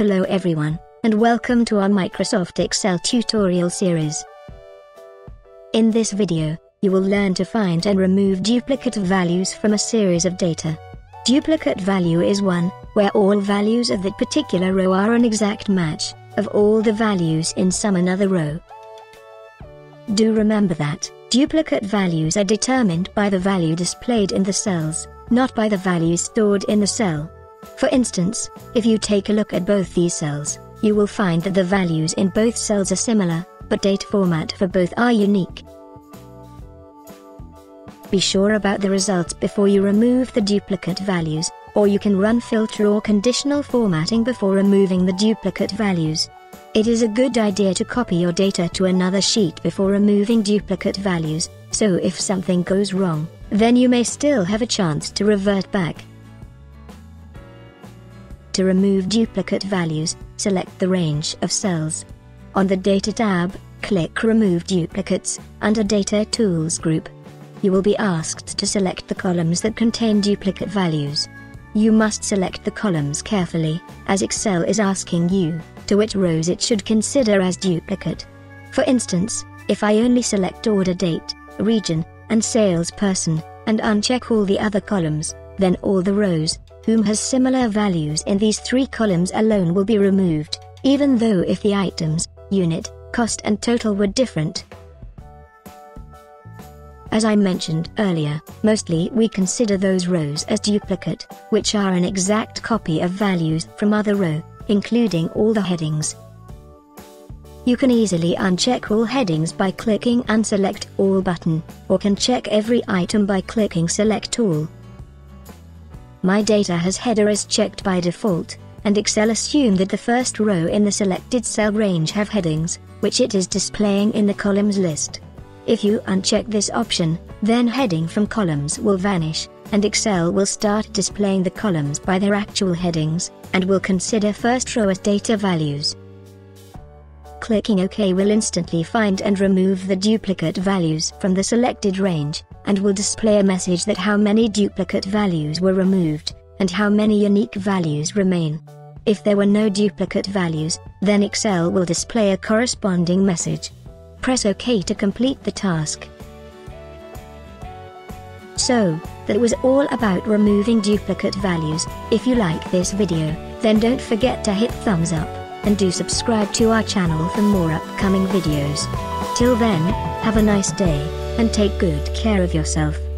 Hello everyone, and welcome to our Microsoft Excel tutorial series. In this video, you will learn to find and remove duplicate values from a series of data. Duplicate value is one, where all values of that particular row are an exact match of all the values in some another row. Do remember that duplicate values are determined by the value displayed in the cells, not by the values stored in the cell. For instance, if you take a look at both these cells, you will find that the values in both cells are similar, but date format for both are unique. Be sure about the results before you remove the duplicate values, or you can run filter or conditional formatting before removing the duplicate values. It is a good idea to copy your data to another sheet before removing duplicate values, so if something goes wrong, then you may still have a chance to revert back. To remove duplicate values, select the range of cells. On the Data tab, click Remove Duplicates, under Data Tools group. You will be asked to select the columns that contain duplicate values. You must select the columns carefully, as Excel is asking you to which rows it should consider as duplicate. For instance, if I only select order date, region, and salesperson, and uncheck all the other columns, then all the rows whom has similar values in these three columns alone will be removed, even though if the items, unit, cost and total were different. As I mentioned earlier, mostly we consider those rows as duplicate, which are an exact copy of values from other row, including all the headings. You can easily uncheck all headings by clicking Unselect All button, or can check every item by clicking Select All. My data has header is checked by default, and Excel assume that the first row in the selected cell range have headings, which it is displaying in the columns list. If you uncheck this option, then heading from columns will vanish, and Excel will start displaying the columns by their actual headings, and will consider first row as data values. Clicking OK will instantly find and remove the duplicate values from the selected range, and will display a message that how many duplicate values were removed, and how many unique values remain. If there were no duplicate values, then Excel will display a corresponding message. Press OK to complete the task. So, that was all about removing duplicate values. If you like this video, then don't forget to hit thumbs up, and do subscribe to our channel for more upcoming videos. Till then, have a nice day, and take good care of yourself.